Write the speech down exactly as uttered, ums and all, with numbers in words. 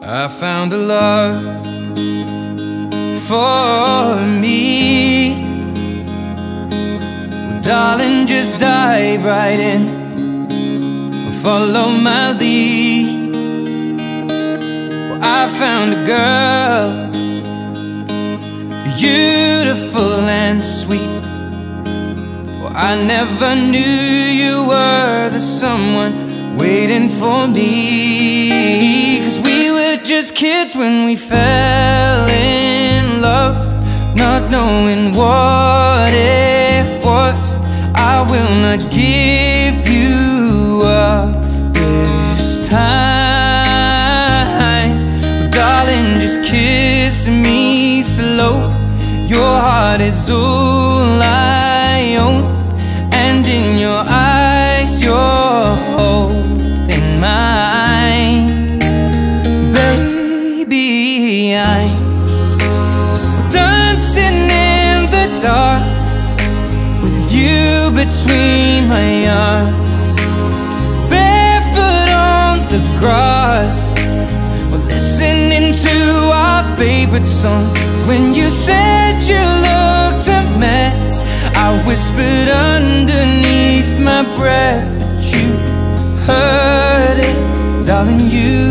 I found a love for me. Well, darling, just dive right in, follow my lead. Well, I found a girl, beautiful and sweet. Well, I never knew you were the someone waiting for me. 'Cause we were just kids when we fell in love, not knowing what it was. I will not give you up this time. But darling, just kiss me slow. Your heart is all I own, and in your eyes you're holding mine. Baby, I'm dancing in the dark with you between my arms, barefoot on the grass. We're listening to our favorite song. When you said you looked a mess, I whispered underneath my breath, but you heard it, darling, you